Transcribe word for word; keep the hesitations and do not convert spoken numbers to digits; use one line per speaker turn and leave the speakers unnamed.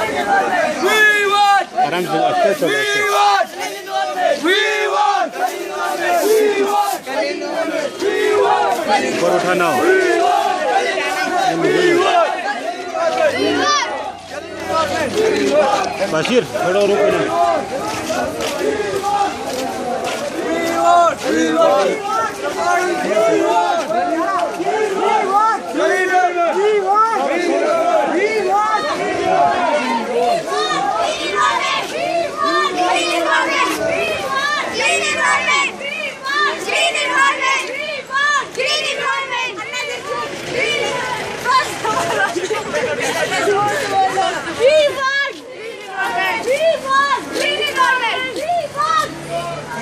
आराम से अच्छा चलो ऊपर उठाना हो बशीर थोड़ा रुको ना